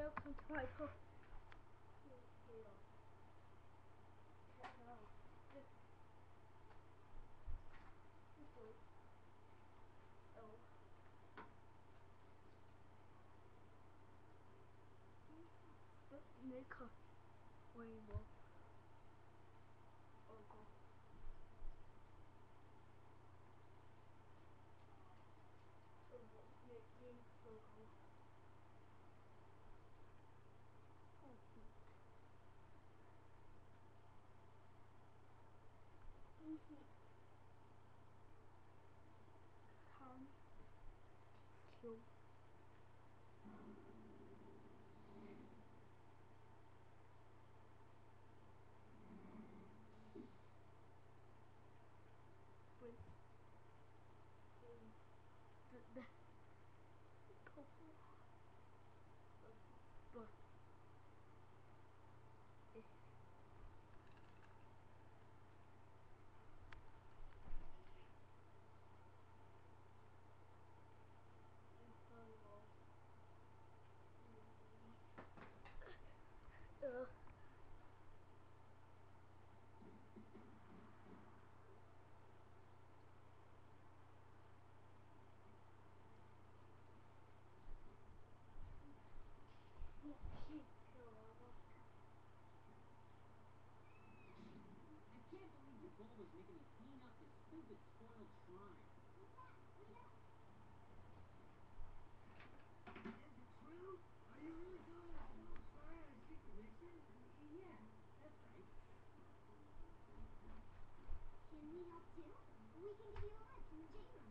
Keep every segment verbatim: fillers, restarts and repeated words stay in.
welcome to my pro video. Check it out. This is oh. Let's make a rainbow logo. So let's make this logo. Oh, easy. Time to with the, the couple of but it Uh, I can't believe your goal was making me clean up this stupid spoiled shrine. Is it true? Are you really doing a spoiled shrine on a secret mission? Yeah, that's right. Can we help too? We can give you a ride from the J room.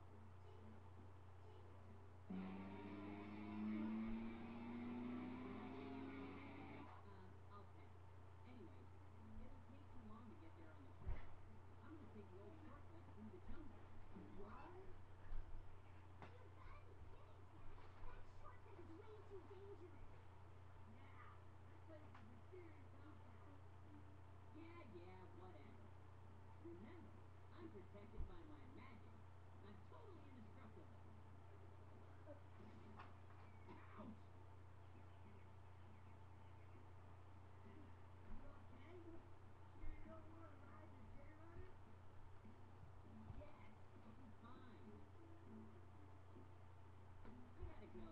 Uh, I'll pass. Anyway, it'll take too long to get there on the track. I'm gonna take the old shortcut through the jungle. You What? gotta be kidding! That shortcut is way too dangerous. Yeah, that place is a serious outback. Yeah, yeah, whatever. Remember, I'm protected by my magic. I'm totally indestructible. Ouch! You okay? Sure you don't want to ride the J-Runner? Yes, I'll be fine. I gotta go.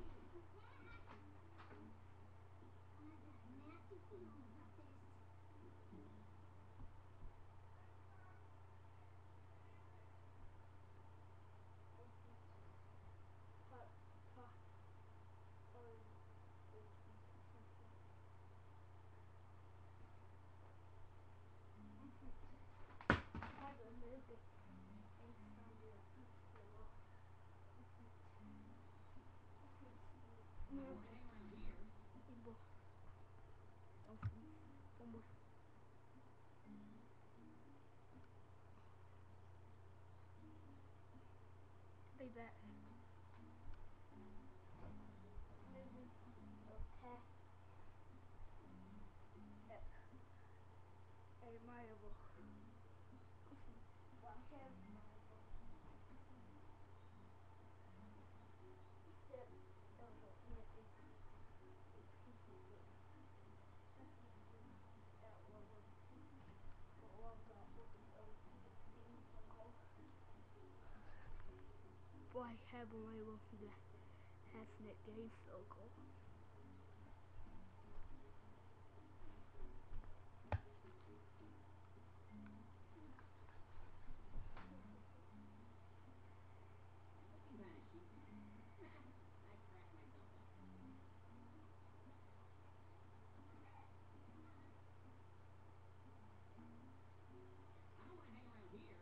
I got a nasty feeling about this. hot, hot, or I don't know the inside of You wanna hang around here? the almost like that. Moving of test admirable. Why admirable? Step over here is a piece of it. Definitely that one was the one that was um things logo. Why have my logo that has Net Games logo? Looking kinda sheepy. I cracked myself up. I don't wanna hang around here.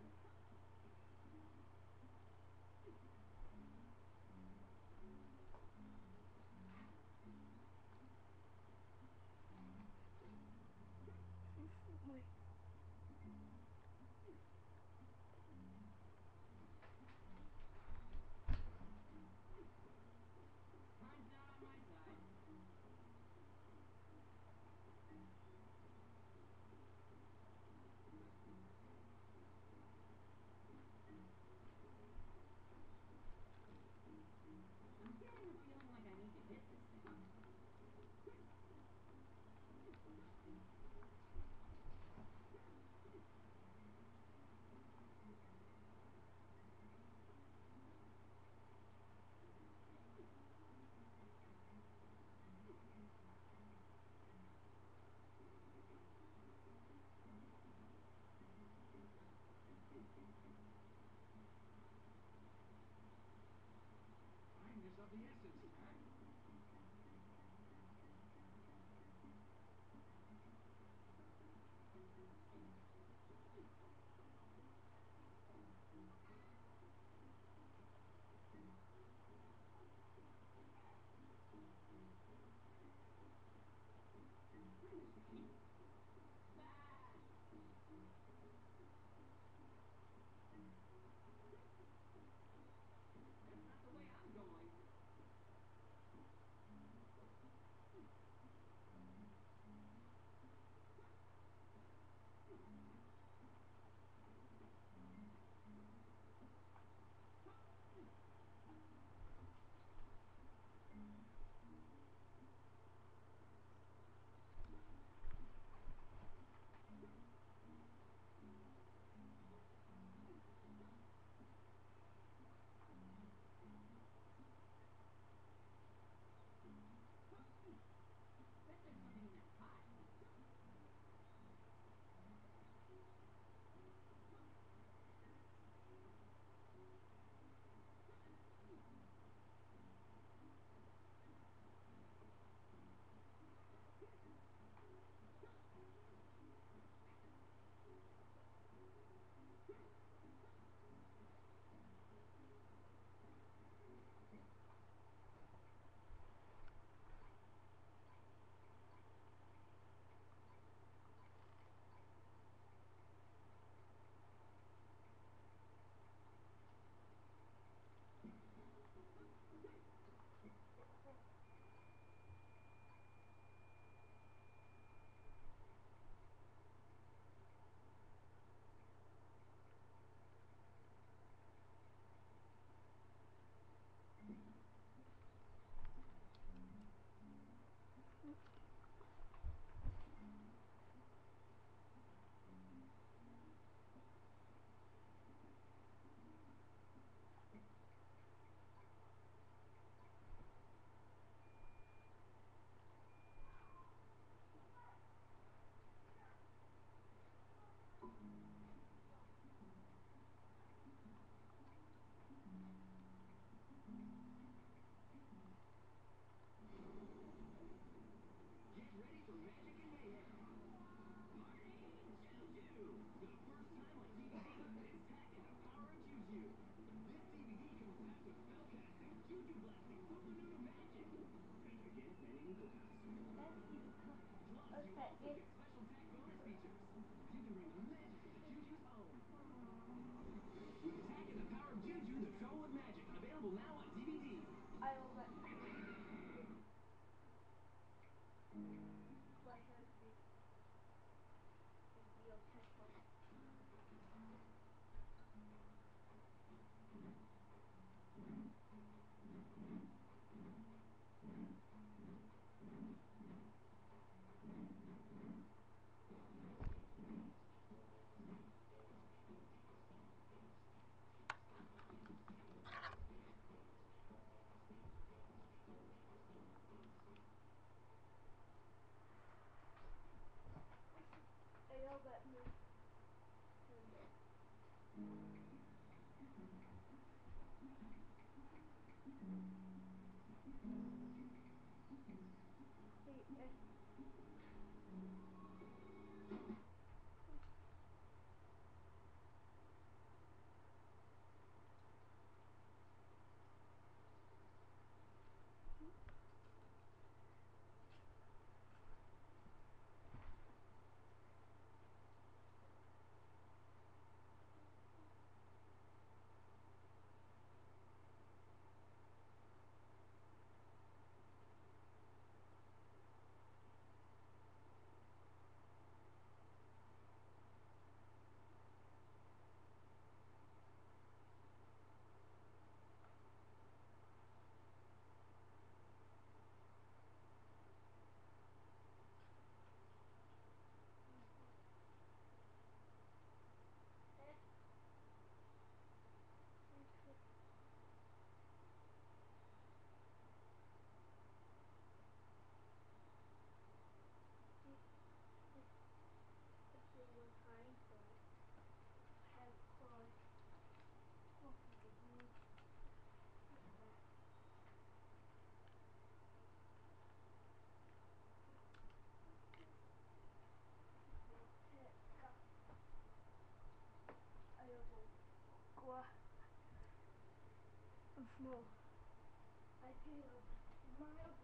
small. I feel mild.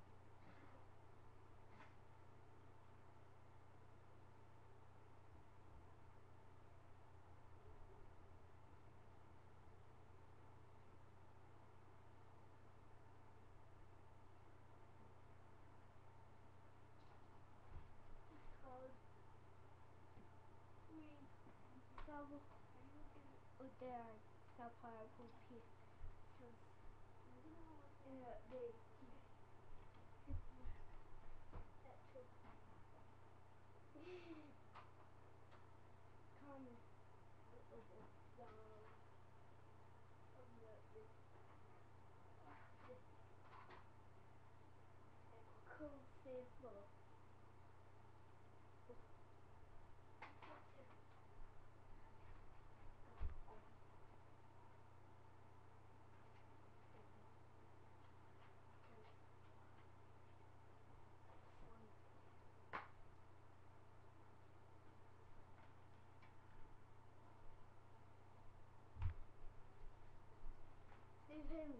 Because we travel or there sapphire piece just uh, they come with the dog from the this this cool Facebook. They've been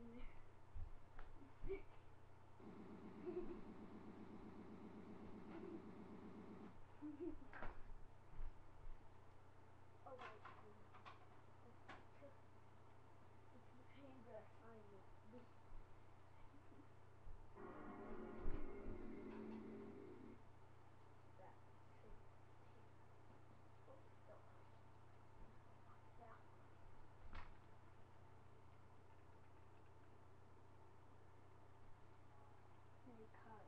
oh my goodness. It's the paintbrush I will be. That too. Oh, no. Yeah. They cut.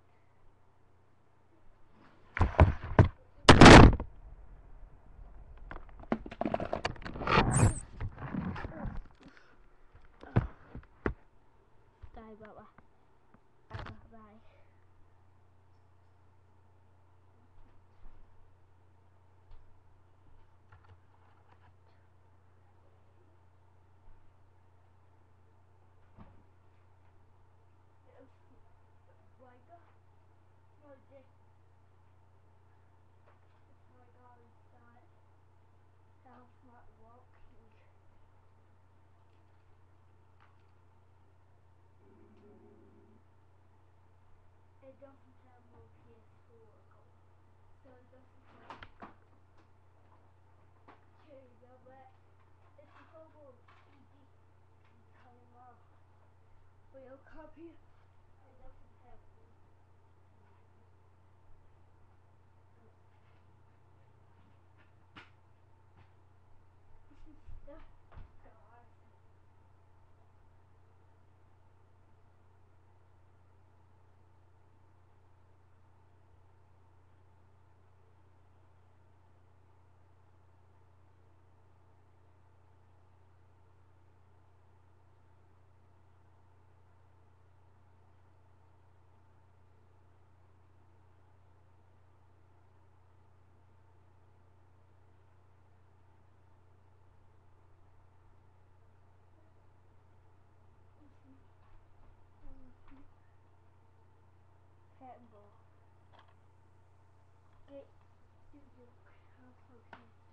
Bye, Baba. Bye, bye. My God, no, this is my God inside. That's not walking. It doesn't have no P S four go, so it doesn't have. Here you go, but it's a photo C D camera. Real copy. It doesn't have one. This is the God. Handball. Get to your house, okay?